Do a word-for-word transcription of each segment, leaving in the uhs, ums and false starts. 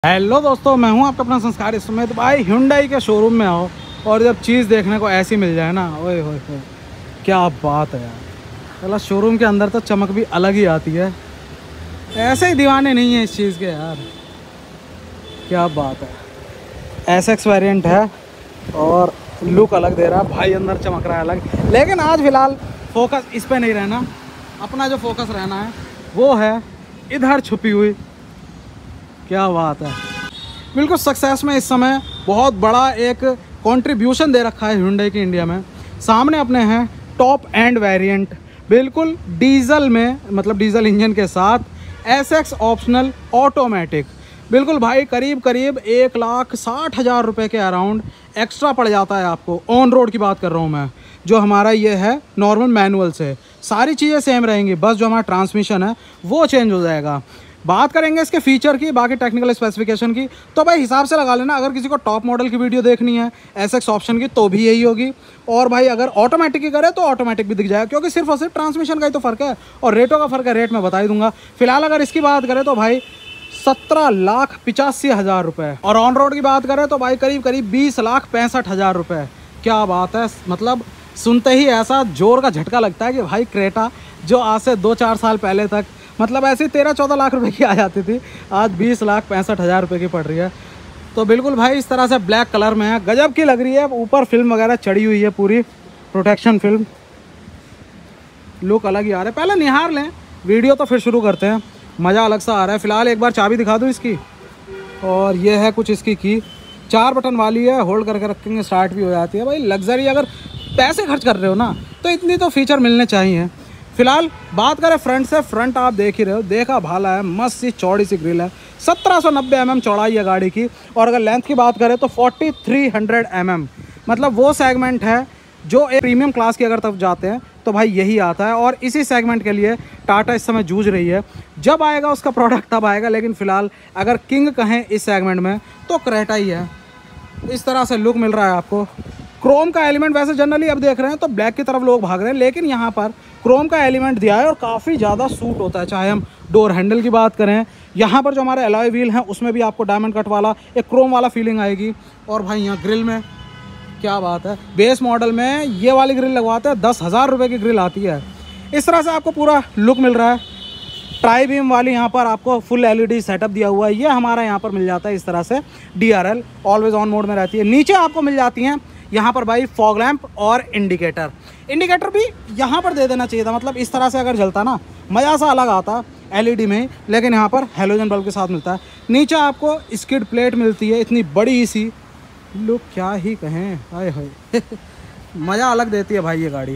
Hello दोस्तों, मैं हूं आपका अपना संस्कार। इसमें तो भाई Hyundai के शोरूम में आओ और जब चीज़ देखने को ऐसी मिल जाए ना, ओए होए होए, क्या बात है यार। चला शोरूम के अंदर तो चमक भी अलग ही आती है। ऐसे ही दीवाने नहीं है इस चीज़ के यार, क्या बात है। एस एक्स वेरिएंट है और लुक अलग दे रहा है भाई, अंदर चमक रहा है अलग। लेकिन आज फिलहाल फोकस इस पर नहीं रहना, अपना जो फोकस रहना है वो है इधर छुपी हुई। क्या बात है, बिल्कुल सक्सेस में इस समय बहुत बड़ा एक कंट्रीब्यूशन दे रखा है Hyundai की इंडिया में। सामने अपने हैं टॉप एंड वेरिएंट, बिल्कुल डीजल में, मतलब डीजल इंजन के साथ एस एक्स ऑप्शनल ऑटोमेटिक। बिल्कुल भाई, करीब करीब एक लाख साठ हज़ार रुपये के अराउंड एक्स्ट्रा पड़ जाता है आपको। ऑन रोड की बात कर रहा हूँ मैं, जो हमारा ये है नॉर्मल मैनुअल से। सारी चीज़ें सेम रहेंगी, बस जो हमारा ट्रांसमिशन है वो चेंज हो जाएगा। बात करेंगे इसके फीचर की, बाकी टेक्निकल स्पेसिफिकेशन की, तो भाई हिसाब से लगा लेना। अगर किसी को टॉप मॉडल की वीडियो देखनी है एस एक्स ऑप्शन की तो भी यही होगी, और भाई अगर ऑटोमेटिक की करे तो ऑटोमेटिक भी दिख जाएगा, क्योंकि सिर्फ और सिर्फ ट्रांसमिशन का ही तो फ़र्क है और रेटों का फ़र्क है। रेट मैं बता ही दूंगा। फिलहाल अगर इसकी बात करें तो भाई सत्रह लाख पिचासी हज़ार रुपये, और ऑन रोड की बात करें तो भाई करीब करीब बीस लाख पैंसठ हज़ार रुपये। क्या बात है, मतलब सुनते ही ऐसा जोर का झटका लगता है कि भाई क्रेटा जो आज से दो चार साल पहले तक मतलब ऐसे तेरह चौदह लाख रुपए की आ जाती थी, आज बीस लाख पैंसठ हज़ार रुपये की पड़ रही है। तो बिल्कुल भाई इस तरह से ब्लैक कलर में है, गजब की लग रही है। ऊपर फिल्म वगैरह चढ़ी हुई है, पूरी प्रोटेक्शन फिल्म, लुक अलग ही आ रहा है। पहले निहार लें वीडियो तो फिर शुरू करते हैं, मज़ा अलग सा आ रहा है। फ़िलहाल एक बार चाबी दिखा दूँ इसकी, और ये है कुछ इसकी की, चार बटन वाली है, होल्ड करके रखेंगे स्टार्ट भी हो जाती है। भाई लग्जरी, अगर पैसे खर्च कर रहे हो ना तो इतनी तो फीचर मिलने चाहिए। फिलहाल बात करें फ्रंट से, फ्रंट आप देख ही रहे हो, देखा भाला है, मस्त सी चौड़ी सी ग्रिल है, सत्रह सौ नब्बे एम एम चौड़ाई है गाड़ी की। और अगर लेंथ की बात करें तो forty three hundred M M, मतलब वो सेगमेंट है जो एक प्रीमियम क्लास की अगर तब जाते हैं तो भाई यही आता है। और इसी सेगमेंट के लिए टाटा इस समय जूझ रही है। जब आएगा उसका प्रोडक्ट तब आएगा, लेकिन फ़िलहाल अगर किंग कहें इस सेगमेंट में तो क्रेटा ही है। इस तरह से लुक मिल रहा है आपको। क्रोम का एलिमेंट वैसे जनरली अब देख रहे हैं तो ब्लैक की तरफ लोग भाग रहे हैं, लेकिन यहाँ पर क्रोम का एलिमेंट दिया है और काफ़ी ज़्यादा सूट होता है। चाहे हम डोर हैंडल की बात करें, यहाँ पर जो हमारे अलॉय व्हील हैं उसमें भी आपको डायमंड कट वाला एक क्रोम वाला फीलिंग आएगी। और भाई यहाँ ग्रिल में क्या बात है, बेस मॉडल में ये वाली ग्रिल लगवाते हैं दस हज़ार रुपये की ग्रिल आती है। इस तरह से आपको पूरा लुक मिल रहा है। ट्राई बीम वाली यहाँ पर आपको फुल एलईडी सेटअप दिया हुआ है, ये हमारा यहाँ पर मिल जाता है। इस तरह से डीआरएल ऑलवेज ऑन मोड में रहती है। नीचे आपको मिल जाती हैं यहाँ पर भाई फॉग लैंप और इंडिकेटर। इंडिकेटर भी यहाँ पर दे देना चाहिए था, मतलब इस तरह से अगर जलता ना मज़ा सा अलग आता एलईडी में, लेकिन यहाँ पर हेलोजन बल्ब के साथ मिलता है। नीचे आपको स्किड प्लेट मिलती है, इतनी बड़ी सी, लुक क्या ही कहें, हाय हाय मज़ा अलग देती है भाई ये गाड़ी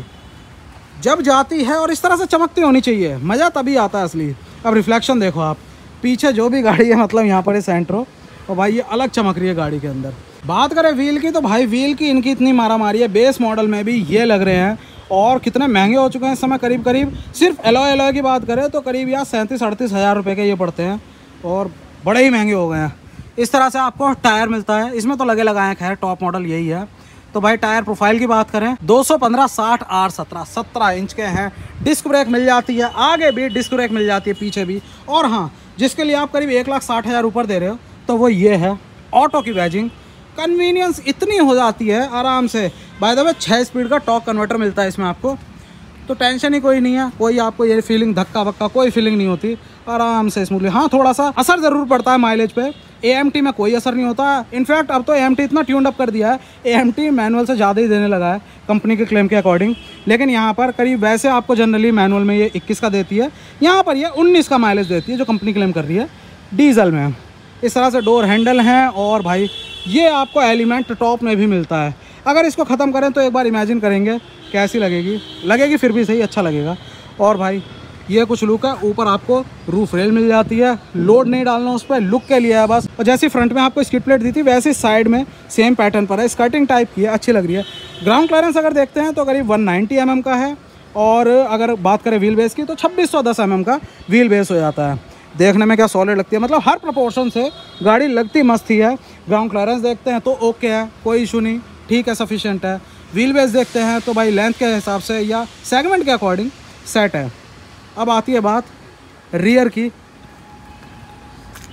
जब जाती है। और इस तरह से चमकती होनी चाहिए, मज़ा तभी आता है असली। अब रिफ्लेक्शन देखो आप, पीछे जो भी गाड़ी है, मतलब यहाँ पर है सेंट्रो, और भाई ये अलग चमक रही है गाड़ी के अंदर। बात करें व्हील की तो भाई व्हील की इनकी इतनी मारा मारी है, बेस मॉडल में भी ये लग रहे हैं और कितने महंगे हो चुके हैं इस समय। करीब करीब सिर्फ एलॉय एलॉय की बात करें तो करीब यार सैंतीस अड़तीस हज़ार रुपये के ये पड़ते हैं, और बड़े ही महंगे हो गए हैं। इस तरह से आपको टायर मिलता है, इसमें तो लगे लगाए हैं, खैर टॉप मॉडल यही है। तो भाई टायर प्रोफाइल की बात करें दो सौ पंद्रह साठ आर सत्रह सत्रह इंच के हैं। डिस्क ब्रेक मिल जाती है, आगे भी डिस्क ब्रेक मिल जाती है, पीछे भी। और हाँ, जिसके लिए आप करीब एक लाख साठ हज़ार ऊपर दे रहे हो तो वो ये है ऑटो की बैजिंग। कन्वीनियंस इतनी हो जाती है आराम से। बाय द वे छः स्पीड का टॉर्क कन्वर्टर मिलता है इसमें आपको, तो टेंशन ही कोई नहीं है, कोई आपको ये फीलिंग धक्का वक्का कोई फीलिंग नहीं होती, आराम से स्मूथली। हाँ, थोड़ा सा असर ज़रूर पड़ता है माइलेज पे, एएमटी में कोई असर नहीं होता। इनफैक्ट अब तो एएमटी इतना ट्यून्ड अप कर दिया है, एएमटी मैनुअल से ज़्यादा ही देने लगा है कंपनी के क्लेम के अकॉर्डिंग। लेकिन यहाँ पर करीब वैसे आपको जनरली मैनुअल में ये इक्कीस का देती है, यहाँ पर ये उन्नीस का माइलेज देती है जो कंपनी क्लेम कर रही है डीजल में। इस तरह से डोर हैंडल हैं, और भाई ये आपको एलिमेंट टॉप में भी मिलता है। अगर इसको ख़त्म करें तो एक बार इमेजिन करेंगे कैसी लगेगी, लगेगी फिर भी सही, अच्छा लगेगा। और भाई ये कुछ लुक है। ऊपर आपको रूफ रेल मिल जाती है, लोड नहीं डालना उस पर, लुक के लिए है बस। और जैसे फ्रंट में आपको स्किड प्लेट दी थी वैसे साइड में सेम पैटर्न पर है, स्कर्टिंग टाइप की है, अच्छी लग रही है। ग्राउंड क्लियरेंस अगर देखते हैं तो करीब वन नाइन्टी एम एम का है, और अगर बात करें व्हील बेस की तो छब्बीस सौ दस एम एम का व्हील बेस हो जाता है। देखने में क्या सॉलिड लगती है, मतलब हर प्रोपोर्शन से गाड़ी लगती मस्त ही है। ग्राउंड क्लियरेंस देखते हैं तो ओके है, कोई इशू नहीं, ठीक है, सफिशिएंट है। व्हील बेस देखते हैं तो भाई लेंथ के हिसाब से या सेगमेंट के अकॉर्डिंग सेट है। अब आती है बात रियर की,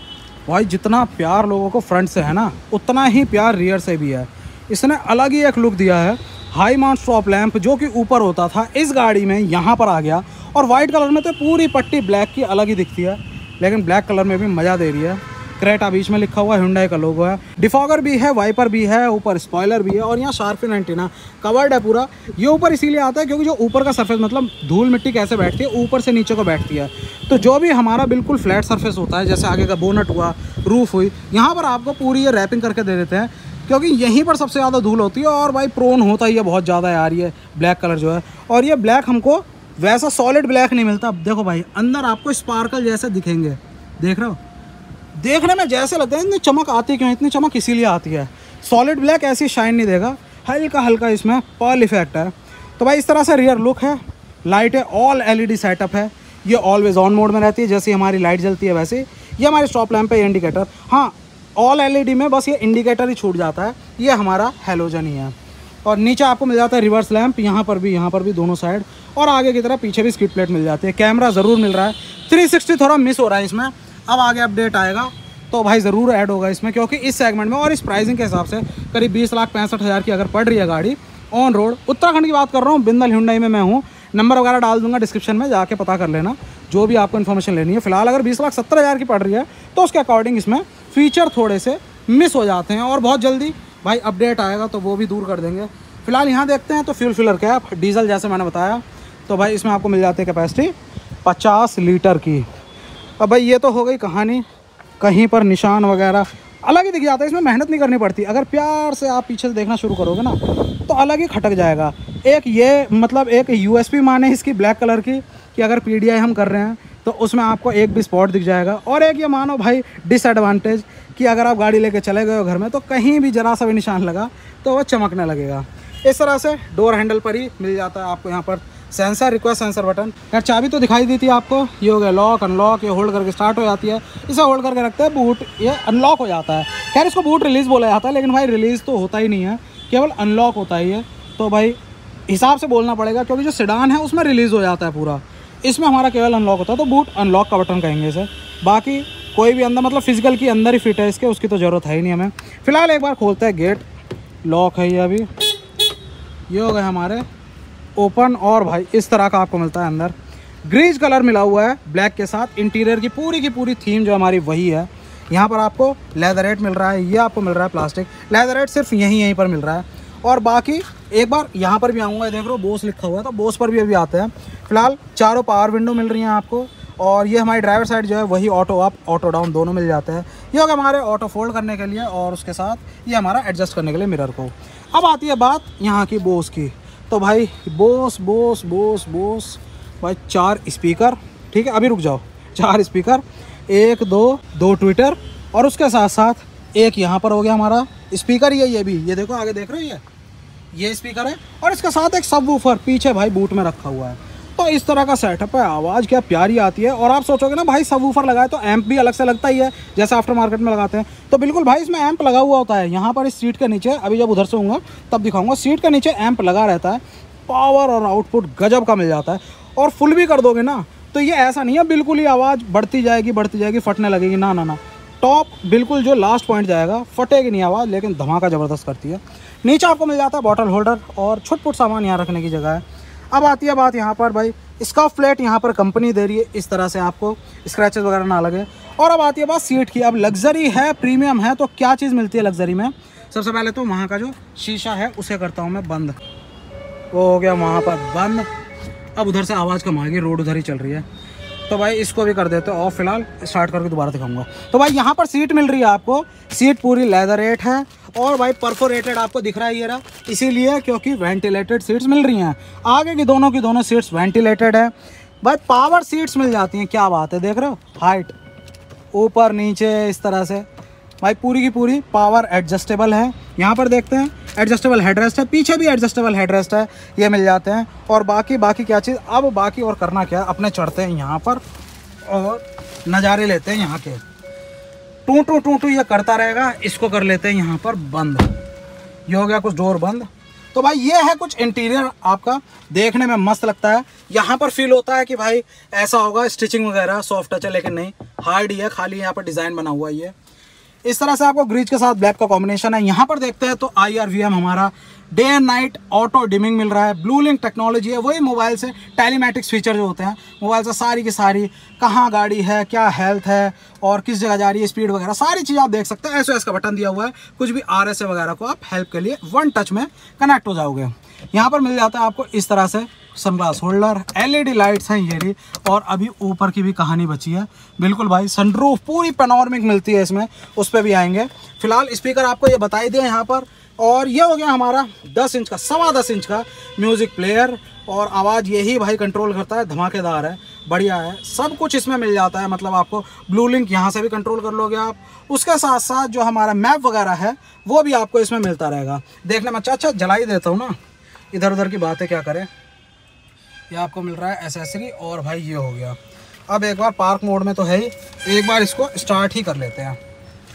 भाई जितना प्यार लोगों को फ्रंट से है ना, उतना ही प्यार रियर से भी है। इसने अलग ही एक लुक दिया है। हाई माउंट स्टॉप लैंप जो कि ऊपर होता था इस गाड़ी में यहाँ पर आ गया, और वाइट कलर में तो पूरी पट्टी ब्लैक की अलग ही दिखती है, लेकिन ब्लैक कलर में भी मज़ा दे रही है। क्रेटा बीच में लिखा हुआ है, हुंडई का लोगो है, डिफॉगर भी है, वाइपर भी है, ऊपर स्पॉइलर भी है, और यहाँ शार्पिन एंटीना कवर्ड है पूरा। ये ऊपर इसीलिए आता है क्योंकि जो ऊपर का सरफेस मतलब धूल मिट्टी कैसे बैठती है, ऊपर से नीचे को बैठती है। तो जो भी हमारा बिल्कुल फ्लैट सरफेस होता है, जैसे आगे का बोनट हुआ, रूफ हुई, यहाँ पर आपको पूरी ये रैपिंग करके दे देते हैं, क्योंकि यहीं पर सबसे ज़्यादा धूल होती है। और भाई प्रोन होता ही है बहुत ज़्यादा यार ये ब्लैक कलर जो है। और ये ब्लैक हमको वैसा सॉलिड ब्लैक नहीं मिलता। अब देखो भाई अंदर आपको स्पार्कल जैसे दिखेंगे, देख रहे हो, देखने में जैसे लगता है इतनी चमक आती है। क्यों इतनी चमक इसीलिए आती है, सॉलिड ब्लैक ऐसी शाइन नहीं देगा, हल्का हल्का इसमें पर्ल इफेक्ट है। तो भाई इस तरह से रियर लुक है। लाइट है, ऑल एलईडी सेटअप है, ये ऑलवेज ऑन मोड में रहती है, जैसे हमारी लाइट जलती है वैसे। ये हमारे स्टॉप लैंप पे इंडिकेटर, हाँ ऑल एलईडी में बस ये इंडिकेटर ही छूट जाता है, ये हमारा हैलोजन ही है। और नीचे आपको मिल जाता है रिवर्स लैंप, यहाँ पर भी यहाँ पर भी दोनों साइड, और आगे की तरफ पीछे भी स्किड प्लेट मिल जाती है। कैमरा ज़रूर मिल रहा है, थ्री सिक्सटी थोड़ा मिस हो रहा है इसमें, अब आगे अपडेट आएगा तो भाई ज़रूर ऐड होगा इसमें, क्योंकि इस सेगमेंट में और इस प्राइसिंग के हिसाब से करीब बीस लाख पैंसठ हज़ार की अगर पड़ रही है गाड़ी ऑन रोड। उत्तराखंड की बात कर रहा हूँ, बिंदल हुंडई में मैं हूँ, नंबर वगैरह डाल दूंगा डिस्क्रिप्शन में, जाके पता कर लेना जो भी आपको इन्फॉर्मेशन लेनी है। फिलहाल अगर बीस लाख सत्तर हज़ार की पड़ रही है तो उसके अकॉर्डिंग इसमें फीचर थोड़े से मिस हो जाते हैं, और बहुत जल्दी भाई अपडेट आएगा तो वो भी दूर कर देंगे। फिलहाल यहाँ देखते हैं तो फ्यूल फिलर कैप डीजल जैसे मैंने बताया, तो भाई इसमें आपको मिल जाती है कैपेसिटी पचास लीटर की। अब भाई ये तो हो गई कहानी, कहीं पर निशान वगैरह अलग ही दिख जाता है, इसमें मेहनत नहीं करनी पड़ती। अगर प्यार से आप पीछे से देखना शुरू करोगे ना तो अलग ही खटक जाएगा। एक ये मतलब एक यूएसपी माने इसकी ब्लैक कलर की, कि अगर पीडीआई हम कर रहे हैं तो उसमें आपको एक भी स्पॉट दिख जाएगा। और एक ये मानो भाई डिसएडवांटेज कि अगर आप गाड़ी लेके चले गए हो घर में तो कहीं भी जरा सा भी निशान लगा तो वह चमकने लगेगा। इस तरह से डोर हैंडल पर ही मिल जाता है आपको यहाँ पर सेंसर, रिक्वेस्ट सेंसर बटन। यार चाबी तो दिखाई दी थी आपको, ये हो गया लॉक अनलॉक, ये होल्ड करके स्टार्ट हो जाती है, इसे होल्ड करके रखते हैं बूट, ये अनलॉक हो जाता है। खैर इसको बूट रिलीज़ बोला जाता है, लेकिन भाई रिलीज़ तो होता ही नहीं है, केवल अनलॉक होता ही है। तो भाई हिसाब से बोलना पड़ेगा, क्योंकि जो सेडान है उसमें रिलीज़ हो जाता है पूरा, इसमें हमारा केवल अनलॉक होता है, तो बूट अनलॉक का बटन कहेंगे इसे। बाकी कोई भी अंदर मतलब फिजिकल की अंदर ही फिट है इसके, उसकी तो ज़रूरत है ही नहीं हमें। फिलहाल एक बार खोलते हैं गेट, लॉक है ये अभी, ये हो गए हमारे ओपन। और भाई इस तरह का आपको मिलता है अंदर, ग्रीज कलर मिला हुआ है ब्लैक के साथ। इंटीरियर की पूरी की पूरी थीम जो हमारी वही है। यहाँ पर आपको लेदरेट मिल रहा है, ये आपको मिल रहा है प्लास्टिक, लेदरेट सिर्फ यहीं यहीं पर मिल रहा है। और बाकी एक बार यहाँ पर भी आऊँगा, देख लो बोस लिखा हुआ है, तो बोस पर भी अभी आते हैं। फिलहाल चारों पावर विंडो मिल रही हैं आपको, और ये हमारी ड्राइवर साइड जो है वही ऑटो अप ऑटो डाउन दोनों मिल जाते हैं। ये होगा हमारे ऑटो फोल्ड करने के लिए, और उसके साथ ये हमारा एडजस्ट करने के लिए मिरर को। अब आती है बात यहाँ की बोस की, तो भाई बोस बोस बोस बोस भाई चार स्पीकर, ठीक है अभी रुक जाओ, चार स्पीकर, एक दो दो ट्विटर, और उसके साथ साथ एक यहाँ पर हो गया हमारा स्पीकर, ये ये भी ये देखो आगे देख रहे हो, ये ये स्पीकर है, और इसके साथ एक सबवूफर पीछे भाई बूट में रखा हुआ है। तो इस तरह का सेटअप है, आवाज़ क्या प्यारी आती है। और आप सोचोगे ना भाई सबवूफर लगाए तो एम्प भी अलग से लगता ही है, जैसे आफ्टर मार्केट में लगाते हैं, तो बिल्कुल भाई इसमें एम्प लगा हुआ होता है। यहाँ पर इस सीट के नीचे, अभी जब उधर से होऊंगा तब दिखाऊंगा, सीट के नीचे एम्प लगा रहता है। पावर और आउटपुट गजब का मिल जाता है, और फुल भी कर दोगे ना तो ये ऐसा नहीं है बिल्कुल ही आवाज़ बढ़ती जाएगी बढ़ती जाएगी फटने लगेगी, ना ना ना, टॉप बिल्कुल जो लास्ट पॉइंट जाएगा, फटेगी नहीं आवाज़, लेकिन धमाका ज़बरदस्त करती है। नीचे आपको मिल जाता है बॉटल होल्डर, और छुट-पुट सामान यहाँ रखने की जगह है। अब आती है बात यहाँ पर भाई स्कर्फ प्लेट यहाँ पर कंपनी दे रही है, इस तरह से आपको स्क्रैचेस वगैरह ना लगे। और अब आती है बात सीट की। अब लग्जरी है, प्रीमियम है, तो क्या चीज़ मिलती है लग्जरी में? सबसे पहले तो वहाँ का जो शीशा है उसे करता हूँ मैं बंद, वो हो गया वहाँ पर बंद। अब उधर से आवाज़ कम आएगी, रोड उधर ही चल रही है, तो भाई इसको भी कर देते हो ऑफ। फिलहाल स्टार्ट करके दोबारा दिखाऊंगा। तो भाई यहाँ पर सीट मिल रही है आपको, सीट पूरी लेदरेट है, और भाई परफोरेटेड आपको दिख रहा है ये रहा, इसीलिए क्योंकि वेंटिलेटेड सीट्स मिल रही हैं। आगे की दोनों की दोनों सीट्स वेंटिलेटेड है। भाई पावर सीट्स मिल जाती हैं, क्या बात है, देख रहे हो, हाइट ऊपर नीचे इस तरह से भाई पूरी की पूरी पावर एडजस्टेबल है। यहाँ पर देखते हैं एडजस्टेबल हेडरेस्ट है, पीछे भी एडजस्टेबल हेडरेस्ट है, ये मिल जाते हैं। और बाकी बाकी क्या चीज़, अब बाकी और करना क्या, अपने चढ़ते हैं यहाँ पर और नज़ारे लेते हैं यहाँ के। टू टू टू टू ये करता रहेगा, इसको कर लेते हैं यहाँ पर बंद, ये हो गया कुछ डोर बंद। तो भाई ये है कुछ इंटीरियर आपका, देखने में मस्त लगता है। यहाँ पर फील होता है कि भाई ऐसा होगा स्टिचिंग वगैरह सॉफ्ट टच है, लेकिन नहीं, हार्ड ही है, खाली यहाँ पर डिज़ाइन बना हुआ है। ये इस तरह से आपको ग्रीज के साथ ब्लैक का कॉम्बिनेशन है। यहाँ पर देखते हैं तो आई आर वी एम हमारा day and night auto dimming मिल रहा है। ब्लू लिंक टेक्नोलॉजी है, वही मोबाइल से टेलीमेटिक्स फीचर जो होते हैं मोबाइल से सारी की सारी, कहाँ गाड़ी है, क्या हेल्थ है और किस जगह जा रही है, स्पीड वगैरह सारी चीज़ आप देख सकते हैं। एस ओ एस का बटन दिया हुआ है, कुछ भी आर एस ए वगैरह को आप हेल्प के लिए वन टच में कनेक्ट हो जाओगे। यहाँ पर मिल जाता है आपको इस तरह से sunglass holder, L E D lights हैं ये भी, और अभी ऊपर की भी कहानी बची है। बिल्कुल भाई सनरूफ पूरी पैनोरामिक मिलती है इसमें, उस पर भी आएंगे। फिलहाल स्पीकर आपको ये बताई दिए यहाँ पर। और ये हो गया हमारा दस इंच का, सवा दस इंच का म्यूज़िक प्लेयर, और आवाज़ यही भाई कंट्रोल करता है, धमाकेदार है, बढ़िया है, सब कुछ इसमें मिल जाता है। मतलब आपको ब्लू लिंक यहाँ से भी कंट्रोल कर लोगे आप। उसके साथ साथ जो हमारा मैप वगैरह है वो भी आपको इसमें मिलता रहेगा। देखने में अच्छा अच्छा जला ही देता हूँ ना, इधर उधर की बातें क्या करें। ये आपको मिल रहा है एसेसरी, और भाई ये हो गया। अब एक बार पार्क मोड में तो है ही, एक बार इसको स्टार्ट ही कर लेते हैं।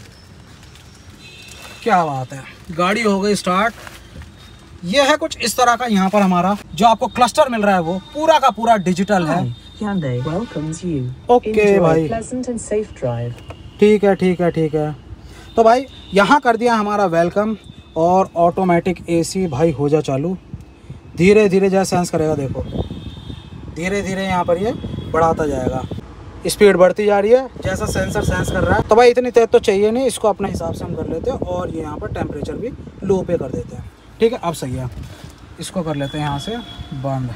क्या बात है, गाड़ी हो गई स्टार्ट। ये है कुछ इस तरह का यहाँ पर हमारा जो आपको क्लस्टर मिल रहा है, वो पूरा का पूरा डिजिटल है। ओके भाई, ठीक है ठीक है ठीक है। तो भाई यहाँ कर दिया हमारा वेलकम, और ऑटोमेटिक एसी भाई हो जा चालू। धीरे धीरे जैसे सेंस करेगा, देखो धीरे धीरे यहाँ पर ये बढ़ाता जाएगा, स्पीड बढ़ती जा रही है जैसा सेंसर सेंस कर रहा है। तो भाई इतनी तेज तो चाहिए नहीं, इसको अपने हिसाब से हम कर लेते हैं। और ये यहाँ पर टेम्परेचर भी लो पे कर देते हैं। ठीक है, अब सही है, इसको कर लेते हैं यहाँ से बंद।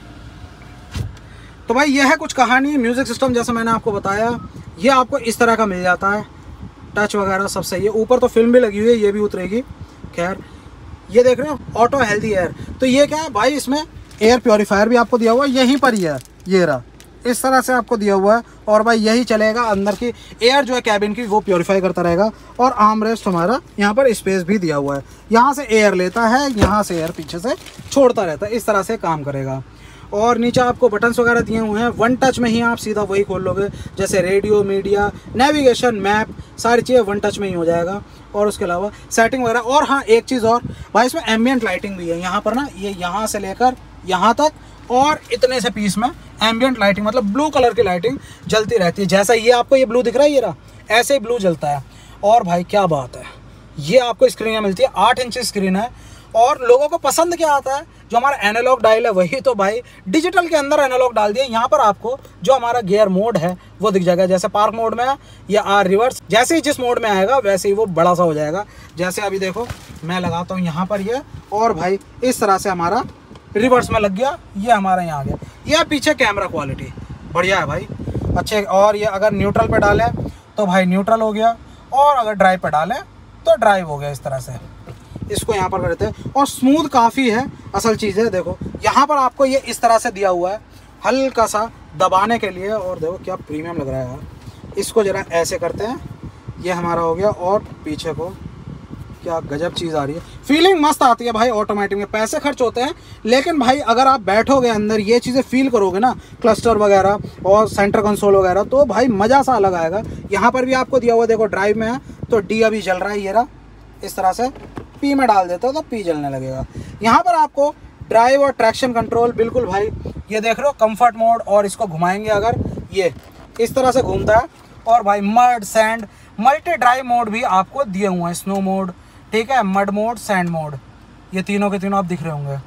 तो भाई ये है कुछ कहानी। म्यूज़िक सिस्टम जैसा मैंने आपको बताया, ये आपको इस तरह का मिल जाता है, टच वगैरह सब सही है। ऊपर तो फिल्म भी लगी हुई है, ये भी उतरेगी। खैर ये देख रहे हो ऑटो हेल्दी एयर, तो ये क्या है भाई, इसमें एयर प्योरीफायर भी आपको दिया हुआ है, यहीं पर ही है, ये रहा, इस तरह से आपको दिया हुआ है। और भाई यही चलेगा, अंदर की एयर जो है कैबिन की वो प्योरीफाई करता रहेगा। और आर्म रेस्ट हमारा यहाँ पर स्पेस भी दिया हुआ है, यहाँ से एयर लेता है, यहाँ से एयर पीछे से छोड़ता रहता है, इस तरह से काम करेगा। और नीचे आपको बटन्स वगैरह दिए हुए हैं, वन टच में ही आप सीधा वही खोल लोगे, जैसे रेडियो, मीडिया, नेविगेशन, मैप, सारी चीज़ें वन टच में ही हो जाएगा। और उसके अलावा सेटिंग वगैरह। और हाँ एक चीज़ और भाई, इसमें एम्बियंट लाइटिंग भी है यहाँ पर ना, ये यहाँ से लेकर यहाँ तक, और इतने से पीस में एम्बियंट लाइटिंग, मतलब ब्लू कलर की लाइटिंग जलती रहती है। जैसा ये आपको ये ब्लू दिख रहा है, ये रहा, ऐसे ही ब्लू जलता है। और भाई क्या बात है, ये आपको स्क्रीन मिलती है, आठ इंच स्क्रीन है। और लोगों को पसंद क्या आता है, जो हमारा एनालॉग डायल है वही तो भाई डिजिटल के अंदर एनालॉग डाल दिया। यहाँ पर आपको जो हमारा गियर मोड है वो दिख जाएगा, जैसे पार्क मोड में है या आर रिवर्स, जैसे ही जिस मोड में आएगा वैसे ही वो बड़ा सा हो जाएगा। जैसे अभी देखो मैं लगाता हूँ यहाँ पर ये, और भाई इस तरह से हमारा रिवर्स में लग गया, ये हमारा यहाँ आ गया। ये पीछे कैमरा क्वालिटी बढ़िया है भाई, अच्छे। और ये अगर न्यूट्रल पे डालें तो भाई न्यूट्रल हो गया, और अगर ड्राइव पे डालें तो ड्राइव हो गया। इस तरह से इसको यहाँ पर करते हैं, और स्मूथ काफ़ी है। असल चीज़ है, देखो यहाँ पर आपको ये इस तरह से दिया हुआ है हल्का सा दबाने के लिए। और देखो क्या प्रीमियम लग रहा है यार। इसको जरा ऐसे करते हैं, ये हमारा हो गया। और पीछे को क्या गजब चीज़ आ रही है, फीलिंग मस्त आती है भाई। ऑटोमेटिक में पैसे खर्च होते हैं, लेकिन भाई अगर आप बैठोगे अंदर ये चीज़ें फील करोगे ना, क्लस्टर वगैरह और सेंटर कंसोल वगैरह, तो भाई मज़ा सा अलग आएगा। यहाँ पर भी आपको दिया हुआ, देखो ड्राइव में है तो डी अभी जल रहा है, ये रहा। इस तरह से पी में डाल देता हो तो पी जलने लगेगा। यहाँ पर आपको ड्राइव और ट्रैक्शन कंट्रोल बिल्कुल भाई, ये देख रहे हो कंफर्ट मोड, और इसको घुमाएंगे अगर, ये इस तरह से घूमता है। और भाई mud, sand, multi drive mode भी आपको दिए हुए हैं, स्नो मोड, ठीक है, मड मोड, सैंड मोड, ये तीनों के तीनों आप दिख रहे होंगे।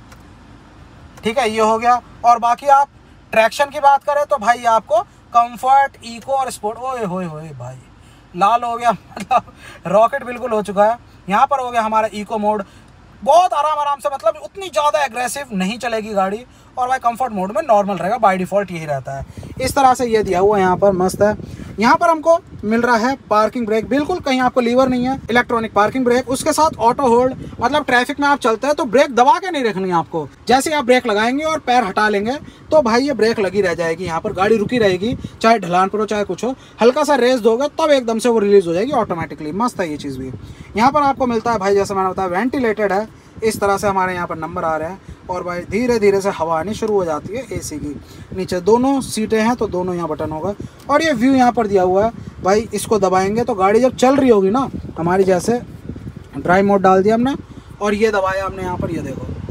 ठीक है, ये हो गया। और बाकी आप ट्रैक्शन की बात करें तो भाई आपको कंफर्ट, इको और स्पोर्ट, ओए होए होए भाई लाल हो गया, मतलब रॉकेट बिल्कुल हो चुका है। यहाँ पर हो गया हमारा इको मोड, बहुत आराम आराम से, मतलब उतनी ज़्यादा एग्रेसिव नहीं चलेगी गाड़ी। और भाई कंफर्ट मोड में नॉर्मल रहेगा, बाय डिफ़ॉल्ट यही रहता है। इस तरह से ये दिया हुआ है, यहाँ पर मस्त है। यहाँ पर हमको मिल रहा है पार्किंग ब्रेक, बिल्कुल कहीं आपको लीवर नहीं है, इलेक्ट्रॉनिक पार्किंग ब्रेक। उसके साथ ऑटो होल्ड, मतलब ट्रैफिक में आप चलते हैं तो ब्रेक दबा के नहीं रखनी है आपको। जैसे आप ब्रेक लगाएंगे और पैर हटा लेंगे तो भाई ये ब्रेक लगी रह जाएगी, यहाँ पर गाड़ी रुकी रहेगी, चाहे ढलान पर हो चाहे कुछ हो। हल्का सा रेस दोगे तब एकदम से वो रिलीज हो जाएगी ऑटोमेटिकली। मस्त है ये चीज़ भी। यहाँ पर आपको मिलता है भाई, जैसे मैंने बताया वेंटिलेटेड है, इस तरह से हमारे यहाँ पर नंबर आ रहे हैं। और भाई धीरे धीरे से हवा आनी शुरू हो जाती है एसी की। नीचे दोनों सीटें हैं तो दोनों यहाँ बटन होगा। और ये व्यू यहाँ पर दिया हुआ है भाई, इसको दबाएंगे तो गाड़ी जब चल रही होगी ना हमारी, जैसे ड्राइव मोड डाल दिया हमने और ये दबाया हमने यहाँ पर, ये देखो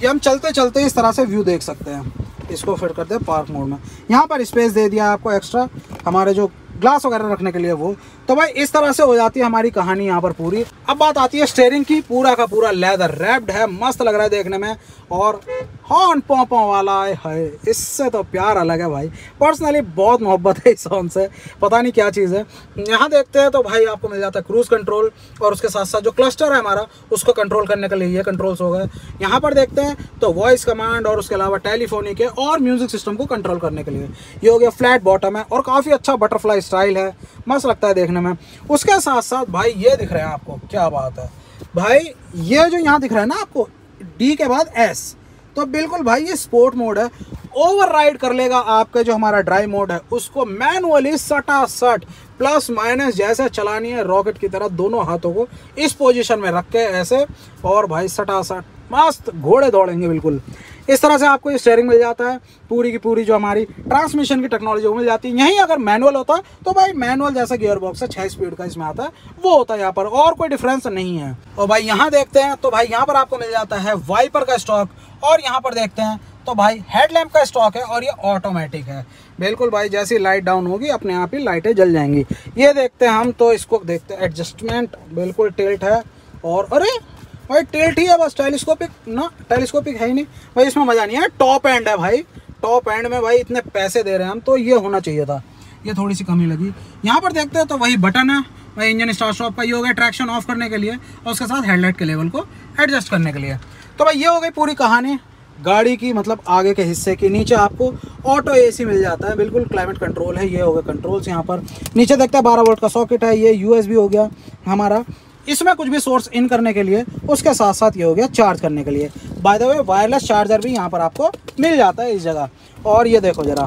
ये हम चलते चलते इस तरह से व्यू देख सकते हैं। इसको फिट करते हैं पार्क मोड में। यहाँ पर स्पेस दे दिया आपको एक्स्ट्रा हमारे जो ग्लास वगैरह रखने के लिए वो। तो भाई इस तरह से हो जाती है हमारी कहानी यहाँ पर पूरी। अब बात आती है स्टीयरिंग की। पूरा का पूरा लेदर रैप्ड है, मस्त लग रहा है देखने में। और हॉर्न पॉ पॉ वाला है, इससे तो प्यार अलग है भाई। पर्सनली बहुत मोहब्बत है इस हॉर्न से, पता नहीं क्या चीज़ है। यहाँ देखते हैं तो भाई आपको मिल जाता है क्रूज़ कंट्रोल, और उसके साथ साथ जो क्लस्टर है हमारा उसको कंट्रोल करने के लिए ये कंट्रोल्स हो गए। यहाँ पर देखते हैं तो वॉइस कमांड और उसके अलावा टेलीफोनिक है और म्यूजिक सिस्टम को कंट्रोल करने के लिए ये हो गया। फ्लैट बॉटम है और काफ़ी अच्छा बटरफ्लाई स्टाइल है, मस्त लगता है देखने में। उसके साथ साथ भाई ये दिख रहे हैं आपको, क्या बात है भाई, ये जो यहाँ दिख रहा है ना आपको डी के बाद एस, तो बिल्कुल भाई ये स्पोर्ट मोड है। ओवरराइड कर लेगा आपका जो हमारा ड्राइव मोड है उसको मैनुअली सटा सट प्लस माइनस जैसे चलानी है रॉकेट की तरह, दोनों हाथों को इस पोजीशन में रख के ऐसे, और भाई सटा सट मस्त घोड़े दौड़ेंगे बिल्कुल। इस तरह से आपको ये स्टीयरिंग मिल जाता है। पूरी की पूरी जो हमारी ट्रांसमिशन की टेक्नोलॉजी वो मिल जाती है। यहीं अगर मैनुअल होता तो भाई मैनुअल जैसा गियर बॉक्स है छः स्पीड का इसमें आता है वो होता है यहाँ पर, और कोई डिफरेंस नहीं है। और भाई यहाँ देखते हैं तो भाई यहाँ पर आपको मिल जाता है वाइपर का स्टॉक, और यहाँ पर देखते हैं तो भाई हेडलैम्प का स्टॉक है, और ये ऑटोमेटिक है बिल्कुल भाई। जैसी लाइट डाउन होगी अपने आप ही लाइटें जल जाएंगी। ये देखते हैं हम तो इसको देखते हैं एडजस्टमेंट, बिल्कुल टिल्ट है, और अरे भाई टिल्ट ही है बस, टेलीस्कोपिक ना, टेलीस्कोपिक है ही नहीं भाई, इसमें मज़ा नहीं है। टॉप एंड है भाई, टॉप एंड में भाई इतने पैसे दे रहे हैं हम तो ये होना चाहिए था, ये थोड़ी सी कमी लगी। यहाँ पर देखते हैं तो वही बटन है भाई इंजन स्टार्ट स्टॉप का, ये हो गया ट्रैक्शन ऑफ करने के लिए और उसके साथ हेडलाइट के लेवल को एडजस्ट करने के लिए। तो भाई ये हो गई पूरी कहानी गाड़ी की, मतलब आगे के हिस्से की। नीचे आपको ऑटो एसी मिल जाता है, बिल्कुल क्लाइमेट कंट्रोल है। ये हो गया कंट्रोल्स यहाँ पर। नीचे देखते हैं बारह वोल्ट का सॉकेट है, ये यूएसबी हो गया हमारा, इसमें कुछ भी सोर्स इन करने के लिए। उसके साथ साथ ये हो गया चार्ज करने के लिए। By the way wireless charger भी यहाँ पर आपको मिल जाता है इस जगह। और ये देखो ज़रा,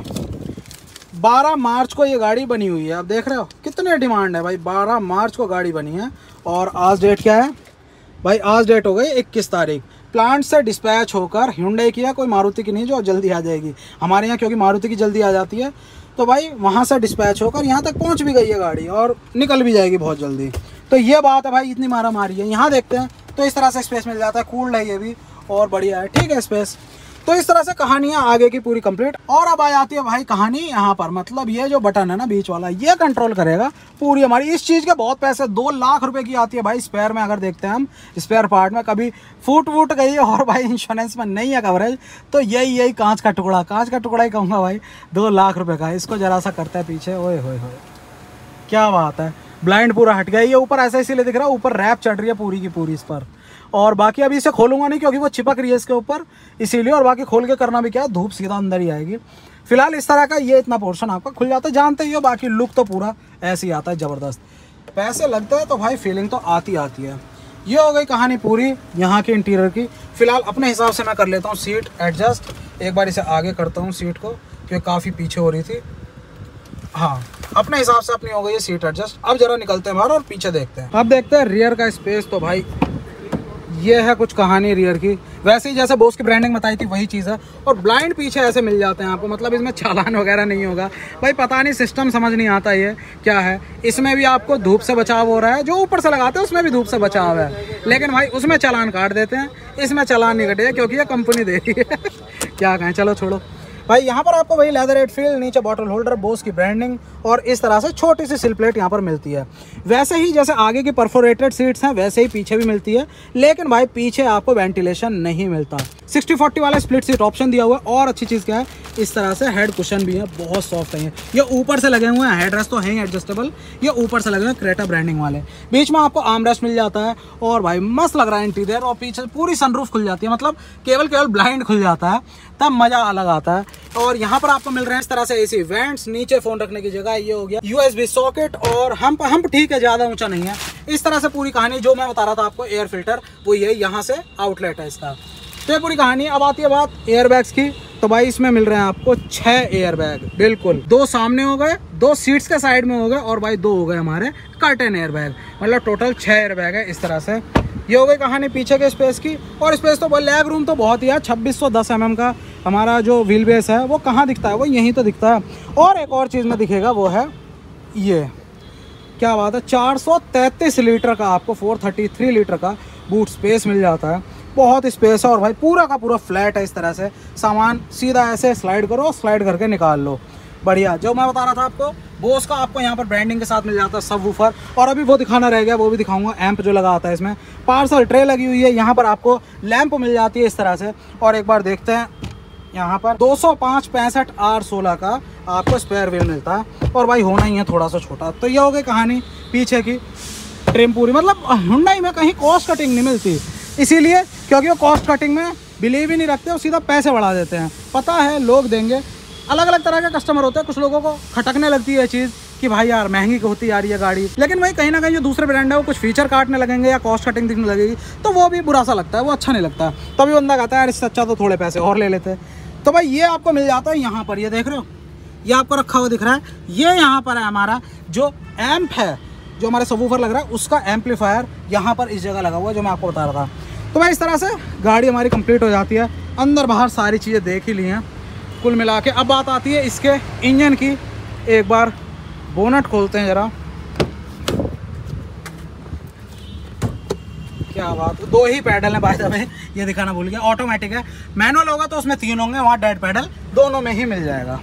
बारह मार्च को ये गाड़ी बनी हुई है, आप देख रहे हो कितने डिमांड है भाई। बारह मार्च को गाड़ी बनी है, और आज डेट क्या है भाई, आज डेट हो गई इक्कीस तारीख। प्लांट से डिस्पैच होकर Hyundai की है, कोई मारुति की नहीं जो जल्दी आ जाएगी हमारे यहाँ, क्योंकि मारुति की जल्दी आ जाती है। तो भाई वहाँ से डिस्पैच होकर यहाँ तक पहुँच भी गई है गाड़ी, और निकल भी जाएगी बहुत जल्दी। तो ये बात है भाई, इतनी मारा मारी है। यहाँ देखते हैं तो इस तरह से स्पेस मिल जाता है, कूल्ड है ये भी और बढ़िया है, ठीक है स्पेस। तो इस तरह से कहानियाँ आगे की पूरी कंप्लीट। और अब आ जाती है भाई कहानी यहाँ पर, मतलब ये जो बटन है ना बीच वाला, ये कंट्रोल करेगा पूरी हमारी। इस चीज़ के बहुत पैसे, दो लाख रुपए की आती है भाई स्पेयर में। अगर देखते हैं हम स्पेयर पार्ट में कभी फूट वूट गई है और भाई इंश्योरेंस में नहीं है कवरेज, तो यही यही कांच का टुकड़ा, कांच का टुकड़ा ही कहूँगा भाई, दो लाख रुपये का। इसको जरा सा करता है पीछे, ओए होए होए क्या बात है। ब्लाइंड पूरा हट गया, ये ऊपर ऐसा इसीलिए दिख रहा है, ऊपर रैप चढ़ रही है पूरी की पूरी इस पर। और बाकी अभी इसे खोलूंगा नहीं क्योंकि वो चिपक रही है इसके ऊपर, इसीलिए। और बाकी खोल के करना भी क्या है, धूप सीधा अंदर ही आएगी। फिलहाल इस तरह का ये इतना पोर्शन आपका खुल जाता है, जानते ही हो। बाकी लुक तो पूरा ऐसे ही आता है ज़बरदस्त। पैसे लगते हैं तो भाई फीलिंग तो आती आती है। ये हो गई कहानी पूरी यहाँ के इंटीरियर की। फिलहाल अपने हिसाब से मैं कर लेता हूँ सीट एडजस्ट। एक बार इसे आगे करता हूँ सीट को, क्योंकि काफ़ी पीछे हो रही थी। हाँ, अपने हिसाब से अपनी हो गई है सीट एडजस्ट। अब जरा निकलते हैं बाहर और पीछे देखते हैं। अब देखते हैं रियर का स्पेस। तो भाई ये है कुछ कहानी रियर की, वैसे ही जैसे बोस की ब्रांडिंग बताई थी वही चीज़ है। और ब्लाइंड पीछे ऐसे मिल जाते हैं आपको, मतलब इसमें चालान वगैरह नहीं होगा भाई, पता नहीं सिस्टम समझ नहीं आता ये क्या है। इसमें भी आपको धूप से बचाव हो रहा है, जो ऊपर से लगाते हैं उसमें भी धूप से बचाव है, लेकिन भाई उसमें चालान काट देते हैं, इसमें चालान नहीं कटेगा क्योंकि ये कंपनी दे रही है। क्या कहें, चलो छोड़ो भाई। यहाँ पर आपको वही लेदर एट फील, नीचे बॉटल होल्डर, बोस की ब्रांडिंग, और इस तरह से छोटी सी सिल प्लेट यहाँ पर मिलती है। वैसे ही जैसे आगे की परफोरेटेड सीट्स हैं वैसे ही पीछे भी मिलती है, लेकिन भाई पीछे आपको वेंटिलेशन नहीं मिलता। सिक्सटी फोर्टी वाला स्प्लिट सीट ऑप्शन दिया हुआ है। और अच्छी चीज़ क्या है, इस तरह से हेड कुशन भी है, बहुत सॉफ्ट है। ये ऊपर से लगे हुए हैं, हेड रेस्ट तो है ही एडजस्टेबल, ये ऊपर से लगे हुए हैं क्रेटा ब्रांडिंग वाले। बीच में आपको आर्म रेस्ट मिल जाता है, और भाई मस्त लग रहा है इंटीरियर। और पीछे पूरी सनरूफ खुल जाती है, मतलब केवल केवल ब्लाइंड खुल जाता है, तब मज़ा अलग आता है। और यहाँ पर आपको मिल रहे हैं इस तरह से एसी वेंट्स, नीचे फ़ोन रखने की जगह, ये हो गया यूएसबी सॉकेट, और हम हम ठीक है, ज़्यादा ऊंचा नहीं है। इस तरह से पूरी कहानी जो मैं बता रहा था आपको, एयर फिल्टर वो ये यहाँ से आउटलेट है इसका। तो ये पूरी कहानी। अब आती है बात एयर बैग्स की। तो भाई इसमें मिल रहे हैं आपको छः एयर बैग, बिल्कुल। दो सामने हो गए, दो सीट्स के साइड में हो गए, और भाई दो हो गए हमारे कर्टेन एयर बैग, मतलब टोटल छः एयर बैग है इस तरह से। ये हो गई कहानी पीछे के स्पेस की। और स्पेस तो लेग रूम तो बहुत ही है, छब्बीस सौ दस एम एम का हमारा जो व्हील बेस है वो कहाँ दिखता है, वो यहीं तो दिखता है। और एक और चीज़ में दिखेगा वो है ये, क्या बात है, चार सौ तैंतीस लीटर का आपको फोर थर्टी थ्री लीटर का बूट स्पेस मिल जाता है। बहुत स्पेस है और भाई पूरा का पूरा फ्लैट है। इस तरह से सामान सीधा ऐसे स्लाइड करो, स्लाइड करके निकाल लो, बढ़िया। जो मैं बता रहा था आपको, बोस का आपको यहाँ पर ब्रांडिंग के साथ मिल जाता है सबवूफर। और अभी वो दिखाना रह गया, वो भी दिखाऊंगा। एम्प जो लगा आता है इसमें, पार्सल ट्रे लगी हुई है, यहाँ पर आपको लैंप मिल जाती है इस तरह से। और एक बार देखते हैं, यहाँ पर दो सौ पाँच पैंसठ आर सोलह का आपको स्पेयर व्हील मिलता है। और भाई होना ही है थोड़ा सा छोटा। तो ये हो गई कहानी पीछे की। ट्रिम पूरी, मतलब हुंडई में कहीं कॉस्ट कटिंग नहीं मिलती, इसीलिए क्योंकि वो कॉस्ट कटिंग में बिलीव ही नहीं रखते, और सीधा पैसे बढ़ा देते हैं। पता है लोग देंगे, अलग अलग तरह के कस्टमर होते हैं। कुछ लोगों को खटकने लगती है चीज़ कि भाई यार महंगी होती आ रही है गाड़ी, लेकिन भाई कहीं ना कहीं जो दूसरे ब्रांड है वो कुछ फीचर काटने लगेंगे या कॉस्ट कटिंग दिखने लगेगी, तो वो भी बुरा सा लगता है, वो अच्छा नहीं लगता। तभी बंदा कहता है यार इससे अच्छा तो थोड़े पैसे और ले लेते। तो भाई ये आपको मिल जाता है यहाँ पर, ये देख रहे हो, ये आपको रखा हुआ दिख रहा है। ये यहाँ पर है हमारा जो एम्प है, जो हमारे सबवूफर लग रहा है उसका एम्पलीफायर यहाँ पर इस जगह लगा हुआ है, जो मैं आपको बता रहा था। तो भाई इस तरह से गाड़ी हमारी कंप्लीट हो जाती है। अंदर बाहर सारी चीज़ें देख ही ली हैं कुल मिला के। अब बात आती है इसके इंजन की। एक बार बोनट खोलते हैं ज़रा, क्या बात। दो ही पैडल हैं बाय द वे, ये दिखाना भूल गया। ऑटोमेटिक है, मैनुअल होगा तो उसमें तीन होंगे, वहाँ डेड पैडल दोनों में ही मिल जाएगा।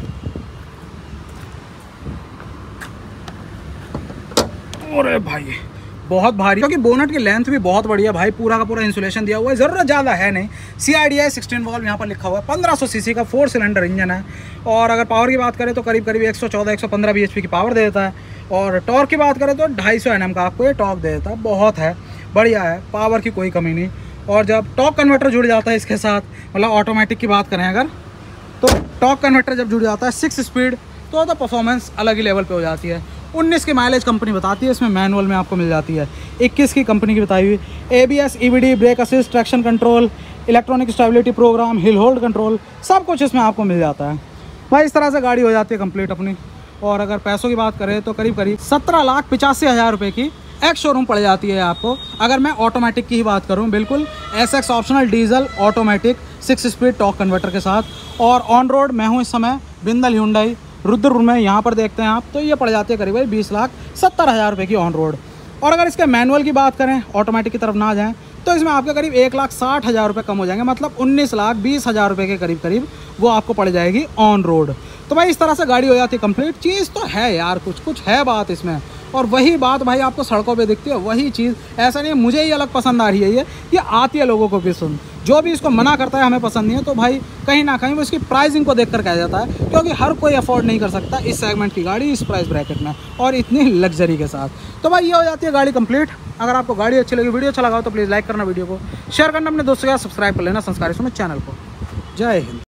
अरे भाई बहुत भारी, क्योंकि बोनट की लेंथ भी बहुत बढ़िया भाई, पूरा का पूरा इंसुलेशन दिया हुआ है, ज़रूरत ज़्यादा है नहीं। C I D I sixteen valve यहाँ पर लिखा हुआ है। पंद्रह सौ सीसी का फोर सिलेंडर इंजन है। और अगर पावर की बात करें तो करीब करीब एक सौ चौदह एक सौ पंद्रह बी एच पी की पावर दे देता है। और टॉर्क की बात करें तो ढाई सौ एन एम का आपको ये टॉर्क दे देता है। बहुत है, बढ़िया है, पावर की कोई कमी नहीं। और जब टॉर्क कन्वर्टर जुड़ जाता है इसके साथ, मतलब ऑटोमेटिक की बात करें अगर, तो टॉर्क कन्वर्टर जब जुड़ जाता है सिक्स स्पीड, तो तो परफॉर्मेंस अलग ही लेवल पे हो जाती है। उन्नीस की माइलेज कंपनी बताती है, इसमें मैनुअल में आपको मिल जाती है। इक्कीस की कंपनी की बताई हुई। A B S, E V D, brake assist, traction control, electronic stability program, hill hold control, सब कुछ इसमें आपको मिल जाता है। भाई इस तरह से गाड़ी हो जाती है कंप्लीट अपनी। और अगर पैसों की बात करें तो करीब करीब सत्रह लाख पिचासी हज़ार रुपये की एक्स शोरूम पड़ जाती है आपको। अगर मैं ऑटोमेटिक की ही बात करूँ, बिल्कुल S X optional diesel automatic six speed torque converter के साथ। और ऑन रोड मैं हूँ इस समय बिंदल हुंडई रुद्रपुर में, यहाँ पर देखते हैं आप, तो ये पड़ जाती है करीब भाई बीस लाख सत्तर हज़ार रुपये की ऑन रोड। और अगर इसके मैनुअल की बात करें, ऑटोमेटिक की तरफ ना जाएं, तो इसमें आपके करीब एक लाख साठ हज़ार रुपये कम हो जाएंगे, मतलब उन्नीस लाख बीस हज़ार रुपये के करीब करीब वो आपको पड़ जाएगी ऑन रोड। तो भाई इस तरह से गाड़ी हो जाती है कंप्लीट। चीज़ तो है यार, कुछ कुछ है बात इसमें। और वही बात भाई आपको सड़कों पे दिखती है, वही चीज़। ऐसा नहीं है मुझे ही अलग पसंद आ रही है, ये ये आती है लोगों को भी सुन। जो भी इसको मना करता है हमें पसंद नहीं है, तो भाई कहीं ना कहीं वो इसकी प्राइसिंग को देखकर कहा जाता है, क्योंकि हर कोई अफोर्ड नहीं कर सकता इस सेगमेंट की गाड़ी इस प्राइस ब्रैकेट में और इतनी लग्जरी के साथ। तो भाई ये हो जाती है गाड़ी कंप्लीट। अगर आपको गाड़ी अच्छी लगी, वीडियो अच्छा लगा हो, तो प्लीज़ लाइक करना, वीडियो को शेयर करना अपने दोस्तों के साथ, सब्सक्राइब कर लेना संस्कारी सुमित चैनल को। जय हिंद।